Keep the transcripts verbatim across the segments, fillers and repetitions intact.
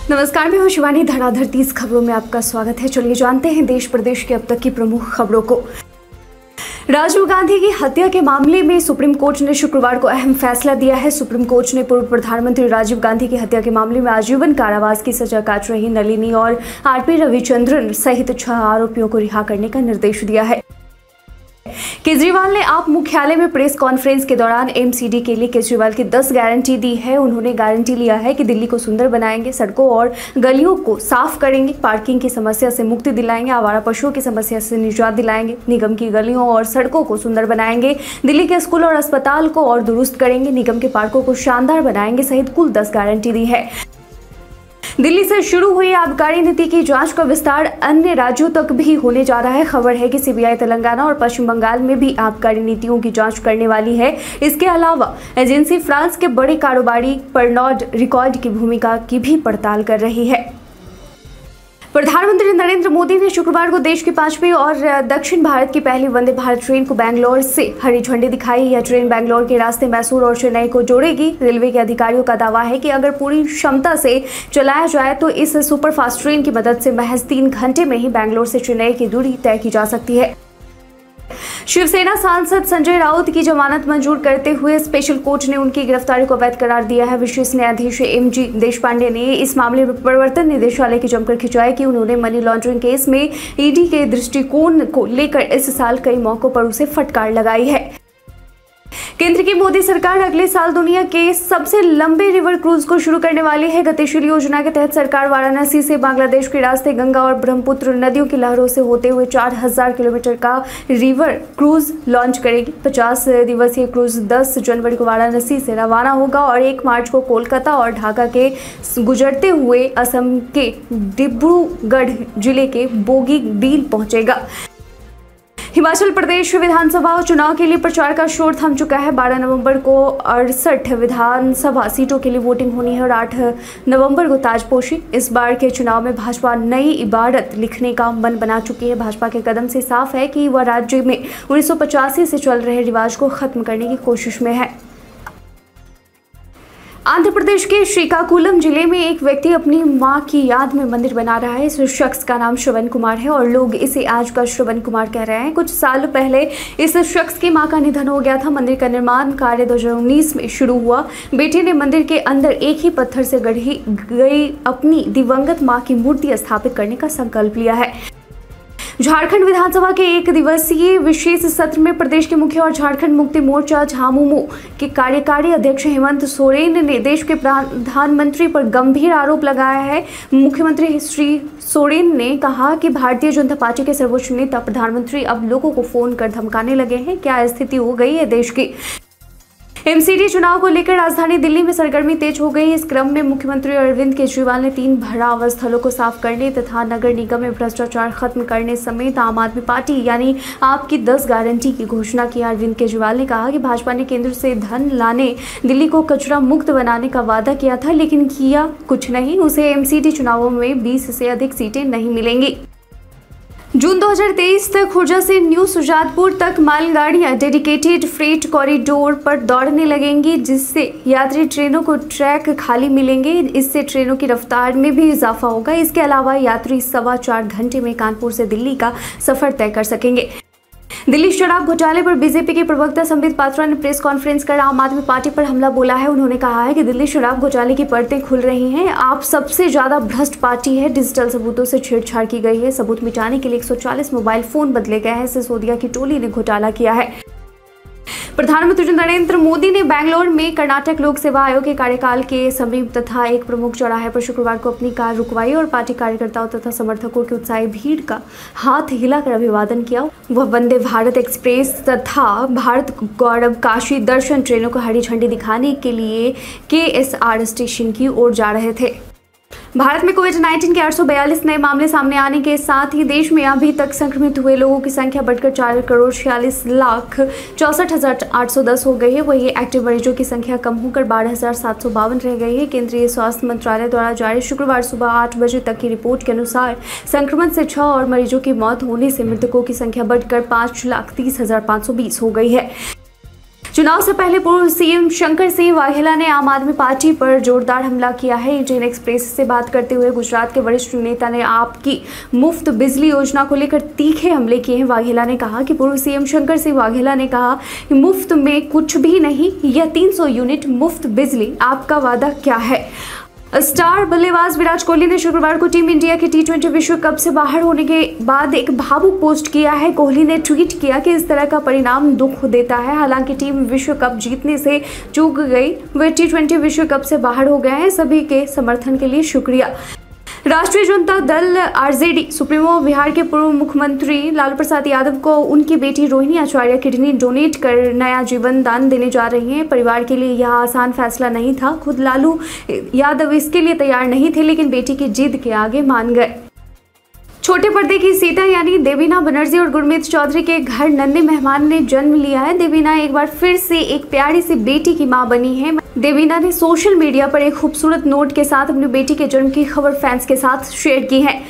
नमस्कार, मैं हूं शिवानी। धड़ाधड़ तीस खबरों में आपका स्वागत है। चलिए जानते हैं देश प्रदेश की अब तक की प्रमुख खबरों को। राजीव गांधी की हत्या के मामले में सुप्रीम कोर्ट ने शुक्रवार को अहम फैसला दिया है। सुप्रीम कोर्ट ने पूर्व प्रधानमंत्री राजीव गांधी की हत्या के मामले में आजीवन कारावास की सजा काट रही नलिनी और आरपी रविचंद्रन सहित छह आरोपियों को रिहा करने का निर्देश दिया है। केजरीवाल ने आप मुख्यालय में प्रेस कॉन्फ्रेंस के दौरान एमसीडी के लिए केजरीवाल की दस गारंटी दी है। उन्होंने गारंटी लिया है कि दिल्ली को सुंदर बनाएंगे, सड़कों और गलियों को साफ करेंगे, पार्किंग की समस्या से मुक्ति दिलाएंगे, आवारा पशुओं की समस्या से निजात दिलाएंगे, निगम की गलियों और सड़कों को सुंदर बनाएंगे, दिल्ली के स्कूल और अस्पताल को और दुरुस्त करेंगे, निगम के पार्कों को शानदार बनाएंगे सहित कुल दस गारंटी दी है। दिल्ली से शुरू हुई आबकारी नीति की जांच का विस्तार अन्य राज्यों तक भी होने जा रहा है। खबर है कि सीबीआई तेलंगाना और पश्चिम बंगाल में भी आबकारी नीतियों की जांच करने वाली है। इसके अलावा एजेंसी फ्रांस के बड़े कारोबारी परनॉड रिकॉर्ड की भूमिका की भी पड़ताल कर रही है। प्रधानमंत्री नरेंद्र मोदी ने शुक्रवार को देश की पांचवी और दक्षिण भारत की पहली वंदे भारत ट्रेन को बैंगलोर से हरी झंडी दिखाई। यह ट्रेन बैंगलोर के रास्ते मैसूर और चेन्नई को जोड़ेगी। रेलवे के अधिकारियों का दावा है कि अगर पूरी क्षमता से चलाया जाए तो इस सुपरफास्ट ट्रेन की मदद से महज तीन घंटे में ही बैंगलोर से चेन्नई की दूरी तय की जा सकती है। शिवसेना सांसद संजय राउत की जमानत मंजूर करते हुए स्पेशल कोर्ट ने उनकी गिरफ्तारी को अवैध करार दिया है। विशेष न्यायाधीश एम जी देशपांडे ने इस मामले में प्रवर्तन निदेशालय की जमकर खिंचाई कि उन्होंने मनी लॉन्ड्रिंग केस में ईडी के दृष्टिकोण को लेकर इस साल कई मौकों पर उसे फटकार लगाई है। केंद्र की मोदी सरकार अगले साल दुनिया के सबसे लंबे रिवर क्रूज को शुरू करने वाली है। गतिशील योजना के तहत सरकार वाराणसी से बांग्लादेश के रास्ते गंगा और ब्रह्मपुत्र नदियों की लहरों से होते हुए चार हजार किलोमीटर का रिवर क्रूज लॉन्च करेगी। पचास दिवसीय क्रूज दस जनवरी को वाराणसी से रवाना होगा और एक मार्च को कोलकाता और ढाका के गुजरते हुए असम के डिब्रूगढ़ जिले के बोगीबील पहुंचेगा। हिमाचल प्रदेश विधानसभा चुनाव के लिए प्रचार का शोर थम चुका है। बारह नवंबर को अड़सठ विधानसभा सीटों के लिए वोटिंग होनी है और आठ नवंबर को ताजपोशी। इस बार के चुनाव में भाजपा नई इबारत लिखने का मन बना चुकी है। भाजपा के कदम से साफ है कि वह राज्य में उन्नीस सौ पचासी से चल रहे रिवाज को खत्म करने की कोशिश में है। आंध्र प्रदेश के श्रीकाकुलम जिले में एक व्यक्ति अपनी मां की याद में मंदिर बना रहा है। इस शख्स का नाम श्रवण कुमार है और लोग इसे आज का श्रवण कुमार कह रहे हैं। कुछ साल पहले इस शख्स की मां का निधन हो गया था। मंदिर का निर्माण कार्य दो हज़ार उन्नीस में शुरू हुआ। बेटे ने मंदिर के अंदर एक ही पत्थर से गढ़ी गई अपनी दिवंगत मां की मूर्ति स्थापित करने का संकल्प लिया है। झारखंड विधानसभा के एक दिवसीय विशेष सत्र में प्रदेश के मुखिया और झारखंड मुक्ति मोर्चा झामुमो के कार्यकारी अध्यक्ष हेमंत सोरेन ने देश के प्रधानमंत्री पर गंभीर आरोप लगाया है। मुख्यमंत्री श्री सोरेन ने कहा कि भारतीय जनता पार्टी के सर्वोच्च नेता प्रधानमंत्री अब लोगों को फोन कर धमकाने लगे हैं। क्या स्थिति हो गई है देश की। एमसीडी चुनाव को लेकर राजधानी दिल्ली में सरगर्मी तेज हो गई। इस क्रम में मुख्यमंत्री अरविंद केजरीवाल ने तीन भराव स्थलों को साफ करने तथा नगर निगम में भ्रष्टाचार खत्म करने समेत आम आदमी पार्टी यानी आप की दस गारंटी की घोषणा की। अरविंद केजरीवाल ने कहा कि भाजपा ने केंद्र से धन लाने दिल्ली को कचरा मुक्त बनाने का वादा किया था, लेकिन किया कुछ नहीं। उसे एमसीडी चुनावों में बीस से अधिक सीटें नहीं मिलेंगी। जून दो हज़ार तेईस तक खुर्जा से न्यू सुजानपुर तक मालगाड़ियां डेडिकेटेड फ्रेट कॉरिडोर पर दौड़ने लगेंगी, जिससे यात्री ट्रेनों को ट्रैक खाली मिलेंगे। इससे ट्रेनों की रफ्तार में भी इजाफा होगा। इसके अलावा यात्री सवा चार घंटे में कानपुर से दिल्ली का सफर तय कर सकेंगे। दिल्ली शराब घोटाले पर बीजेपी के प्रवक्ता संबित पात्रा ने प्रेस कॉन्फ्रेंस कर आम आदमी पार्टी पर हमला बोला है। उन्होंने कहा है कि दिल्ली शराब घोटाले की परतें खुल रही हैं। आप सबसे ज्यादा भ्रष्ट पार्टी है। डिजिटल सबूतों से छेड़छाड़ की गई है। सबूत मिटाने के लिए एक सौ चालीस मोबाइल फोन बदले गए हैं। सिसोदिया की टोली ने घोटाला किया है। प्रधानमंत्री नरेंद्र मोदी ने बैंगलोर में कर्नाटक लोक सेवा आयोग के कार्यकाल के समीप तथा एक प्रमुख चौराहे पर शुक्रवार को अपनी कार रुकवाई और पार्टी कार्यकर्ताओं तथा समर्थकों की उत्साही भीड़ का हाथ हिलाकर अभिवादन किया। वह वंदे भारत एक्सप्रेस तथा भारत गौरव काशी दर्शन ट्रेनों को हरी झंडी दिखाने के लिए के एस आर स्टेशन की ओर जा रहे थे। भारत में कोविड उन्नीस के आठ सौ बयालीस नए मामले सामने आने के साथ ही देश में अभी तक संक्रमित हुए लोगों की संख्या बढ़कर चार करोड़ छियालीस लाख चौसठ हजार आठ सौ दस हो गई है। वहीं एक्टिव मरीजों की संख्या कम होकर बारह हजार सात सौ बावन रह गई है। केंद्रीय स्वास्थ्य मंत्रालय द्वारा जारी शुक्रवार सुबह आठ बजे तक की रिपोर्ट के अनुसार संक्रमण से छह और मरीजों की मौत होने से मृतकों की संख्या बढ़कर पाँच लाख तीस हजार पाँच सौ बीस हो गई है। चुनाव से पहले पूर्व सीएम शंकर सिंह वाघेला ने आम आदमी पार्टी पर जोरदार हमला किया है। इंडियन एक्सप्रेस से बात करते हुए गुजरात के वरिष्ठ नेता ने आपकी मुफ्त बिजली योजना को लेकर तीखे हमले किए हैं। वाघेला ने कहा कि पूर्व सीएम शंकर सिंह वाघेला ने कहा कि मुफ्त में कुछ भी नहीं, यह तीन सौ यूनिट मुफ्त बिजली, आपका वादा क्या है। स्टार बल्लेबाज विराट कोहली ने शुक्रवार को टीम इंडिया के टी ट्वेंटी विश्व कप से बाहर होने के बाद एक भावुक पोस्ट किया है। कोहली ने ट्वीट किया कि इस तरह का परिणाम दुख देता है। हालांकि टीम विश्व कप जीतने से चूक गई, वे टी ट्वेंटी विश्व कप से बाहर हो गए हैं। सभी के समर्थन के लिए शुक्रिया। राष्ट्रीय जनता दल आरजेडी सुप्रीमो बिहार के पूर्व मुख्यमंत्री लालू प्रसाद यादव को उनकी बेटी रोहिणी आचार्य किडनी डोनेट कर नया जीवन दान देने जा रही हैं। परिवार के लिए यह आसान फैसला नहीं था। खुद लालू यादव इसके लिए तैयार नहीं थे, लेकिन बेटी की जिद के आगे मान गए। छोटे पर्दे की सीता यानी देवीना बनर्जी और गुरमीत चौधरी के घर नन्हे मेहमान ने जन्म लिया है। देवीना एक बार फिर से एक प्यारी सी बेटी की मां बनी है। देवीना ने सोशल मीडिया पर एक खूबसूरत नोट के साथ अपनी बेटी के जन्म की खबर फैंस के साथ शेयर की है।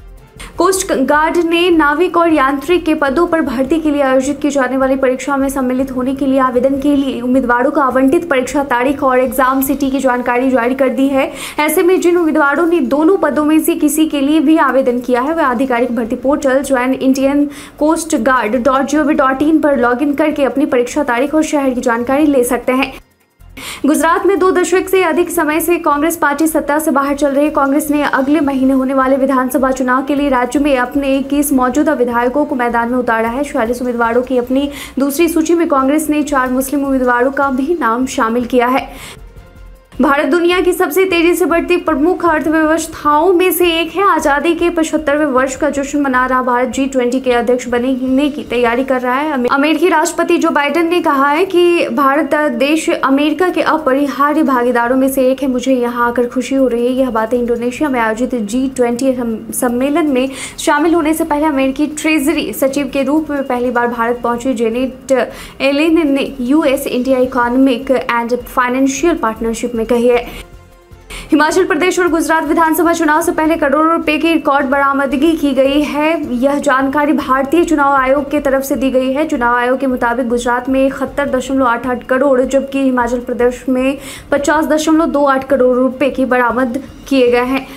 कोस्ट गार्ड ने नाविक और यांत्रिक के पदों पर भर्ती के लिए आयोजित की जाने वाली परीक्षा में सम्मिलित होने के लिए आवेदन के लिए उम्मीदवारों को आवंटित परीक्षा तारीख और एग्जाम सिटी की जानकारी जारी कर दी है। ऐसे में जिन उम्मीदवारों ने दोनों पदों में से किसी के लिए भी आवेदन किया है, वे आधिकारिक भर्ती portal join Indian coast guard dot G O V dot in पर लॉग इन करके अपनी परीक्षा तारीख और शहर की जानकारी ले सकते हैं। गुजरात में दो दशक से अधिक समय से कांग्रेस पार्टी सत्ता से बाहर चल रही कांग्रेस ने अगले महीने होने वाले विधानसभा चुनाव के लिए राज्य में अपने इक्कीस मौजूदा विधायकों को मैदान में उतारा है। छियालीस उम्मीदवारों की अपनी दूसरी सूची में कांग्रेस ने चार मुस्लिम उम्मीदवारों का भी नाम शामिल किया है। भारत दुनिया की सबसे तेजी से बढ़ती प्रमुख अर्थव्यवस्थाओं में से एक है। आजादी के पचहत्तरवें वर्ष का जश्न मना रहा भारत जी ट्वेंटी के अध्यक्ष बनने की तैयारी कर रहा है। अमेरिकी राष्ट्रपति जो बाइडेन ने कहा है कि भारत देश अमेरिका के अपरिहार्य भागीदारों में से एक है। मुझे यहाँ आकर खुशी हो रही है। यह बातें इंडोनेशिया में आयोजित जी ट्वेंटी सम्मेलन में शामिल होने से पहले अमेरिकी ट्रेजरी सचिव के रूप में पहली बार भारत पहुंची जेनेट एलेन ने US India economic and financial partnership में कही है। हिमाचल प्रदेश और गुजरात विधानसभा चुनाव से पहले करोड़ों रुपए की रिकॉर्ड बरामदगी की गई है। यह जानकारी भारतीय चुनाव आयोग की तरफ से दी गई है। चुनाव आयोग के मुताबिक गुजरात में इकहत्तर दशमलव आठ आठ करोड़ जबकि हिमाचल प्रदेश में पचास दशमलव दो आठ करोड़ रुपए की बरामद किए गए हैं।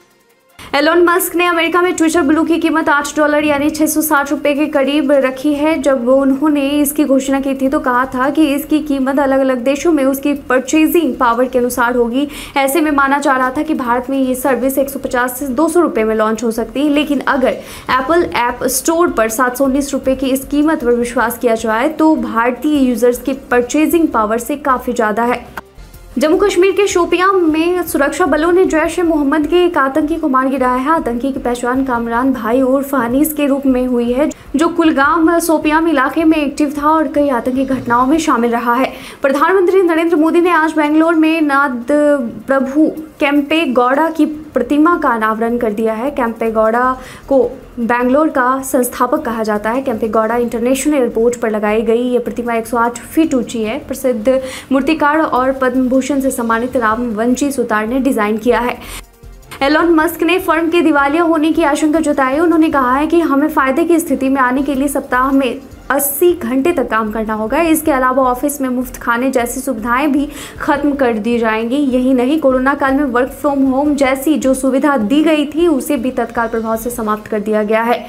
एलोन मस्क ने अमेरिका में ट्विटर ब्लू की कीमत आठ डॉलर यानी छह सौ साठ रुपए के करीब रखी है। जब उन्होंने इसकी घोषणा की थी तो कहा था कि इसकी कीमत अलग अलग देशों में उसकी परचेजिंग पावर के अनुसार होगी। ऐसे में माना जा रहा था कि भारत में ये सर्विस एक सौ पचास से दो सौ रुपए में लॉन्च हो सकती है, लेकिन अगर एप्पल ऐप स्टोर पर सात सौ उन्नीस रुपए की इस कीमत पर विश्वास किया जाए तो भारतीय यूजर्स की परचेजिंग पावर से काफी ज्यादा है। जम्मू कश्मीर के शोपियां में सुरक्षा बलों ने जैश ए मोहम्मद के एक आतंकी को मार गिराया है। आतंकी की पहचान कामरान भाई उर्फ हनीस के रूप में हुई है, जो कुलगाम सोपियाम इलाके में एक्टिव था और कई आतंकी घटनाओं में शामिल रहा है। प्रधानमंत्री नरेंद्र मोदी ने आज बेंगलोर में नाद प्रभु केम्पे गौड़ा की प्रतिमा का अनावरण कर दिया है। केम्पे गौड़ा को बेंगलोर का संस्थापक कहा जाता है। केम्पे गौड़ा इंटरनेशनल एयरपोर्ट पर लगाई गई ये प्रतिमा एक सौ आठ फीट ऊंची है। प्रसिद्ध मूर्तिकार और पद्म भूषण से सम्मानित राम वंशी सुतार ने डिजाइन किया है। एलोन मस्क ने फर्म के दिवालिया होने की आशंका जताई। उन्होंने कहा है कि हमें फायदे की स्थिति में आने के लिए सप्ताह में अस्सी घंटे तक काम करना होगा। इसके अलावा ऑफिस में मुफ्त खाने जैसी सुविधाएं भी खत्म कर दी जाएंगी। यही नहीं, कोरोना काल में वर्क फ्रॉम होम जैसी जो सुविधा दी गई थी उसे भी तत्काल प्रभाव से समाप्त कर दिया गया है।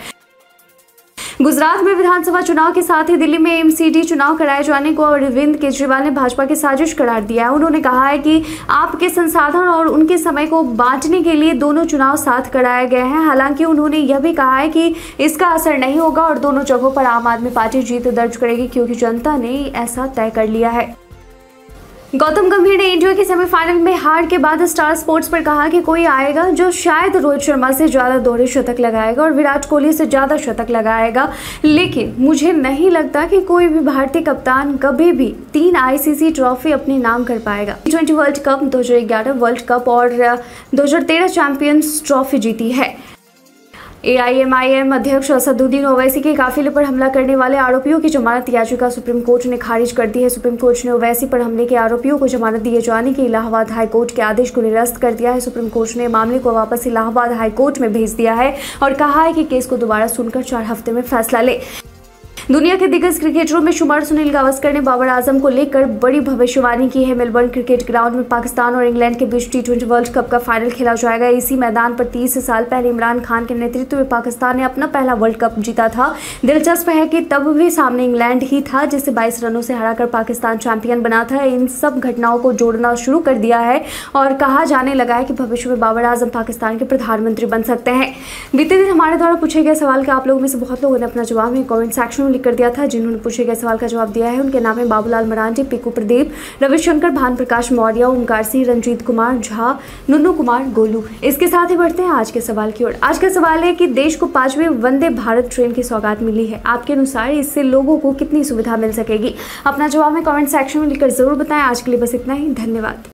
गुजरात में विधानसभा चुनाव के साथ ही दिल्ली में एमसीडी चुनाव कराए जाने को अरविंद केजरीवाल ने भाजपा की साजिश करार दिया है। उन्होंने कहा है कि आपके संसाधन और उनके समय को बांटने के लिए दोनों चुनाव साथ कराए गए हैं। हालांकि उन्होंने यह भी कहा है कि इसका असर नहीं होगा और दोनों जगहों पर आम आदमी पार्टी जीत दर्ज करेगी क्योंकि जनता ने ऐसा तय कर लिया है। गौतम गंभीर ने इंडिया के सेमीफाइनल में हार के बाद स्टार स्पोर्ट्स पर कहा कि कोई आएगा जो शायद रोहित शर्मा से ज्यादा दोहरे शतक लगाएगा और विराट कोहली से ज्यादा शतक लगाएगा, लेकिन मुझे नहीं लगता कि कोई भी भारतीय कप्तान कभी भी तीन आईसीसी ट्रॉफी अपने नाम कर पाएगा। टी ट्वेंटी वर्ल्ड कप, दो हज़ार ग्यारह वर्ल्ड कप और दो हज़ार तेरह चैंपियंस ट्रॉफी जीती है। एआईएमआईएम अध्यक्ष असदुद्दीन ओवैसी के काफिले पर हमला करने वाले आरोपियों की जमानत याचिका सुप्रीम कोर्ट ने खारिज कर दी है। सुप्रीम कोर्ट ने ओवैसी पर हमले के आरोपियों को जमानत दिए जाने के इलाहाबाद हाई कोर्ट के आदेश को निरस्त कर दिया है। सुप्रीम कोर्ट ने मामले को वापस इलाहाबाद हाई कोर्ट में भेज दिया है और कहा है कि केस को दोबारा सुनकर चार हफ्ते में फैसला ले। दुनिया के दिग्गज क्रिकेटरों में शुमार सुनील गावस्कर ने बाबर आजम को लेकर बड़ी भविष्यवाणी की है। मेलबर्न क्रिकेट ग्राउंड में पाकिस्तान और इंग्लैंड के बीच टी ट्वेंटी वर्ल्ड कप का फाइनल खेला जाएगा। इसी मैदान पर तीस साल पहले इमरान खान के नेतृत्व में पाकिस्तान ने अपना पहला वर्ल्ड कप जीता था। दिलचस्प है कि तब भी सामने इंग्लैंड ही था, जिसे बाईस रनों से हराकर पाकिस्तान चैंपियन बना था। इन सब घटनाओं को जोड़ना शुरू कर दिया है और कहा जाने लगा है कि भविष्य में बाबर आजम पाकिस्तान के प्रधानमंत्री बन सकते हैं। बीते दिन हमारे द्वारा पूछे गए सवाल का आप लोगों में से बहुत लोगों ने अपना जवाब में कमेंट सेक्शन में लिख कर दिया था। जिन्होंने पूछे गए सवाल का जवाब दिया है उनके नाम है बाबूलाल मरांडी, पीकू प्रदीप, रविशंकर, भान प्रकाश मौर्य, ओमकार सिंह, रंजीत कुमार झा, नुन्नू कुमार गोलू। इसके साथ ही बढ़ते हैं आज के सवाल की ओर। आज का सवाल है कि देश को पांचवें वंदे भारत ट्रेन की सौगात मिली है। आपके अनुसार इससे लोगों को कितनी सुविधा मिल सकेगी? अपना जवाब में कमेंट सेक्शन में लिखकर जरूर बताएं। आज के लिए बस इतना ही, धन्यवाद।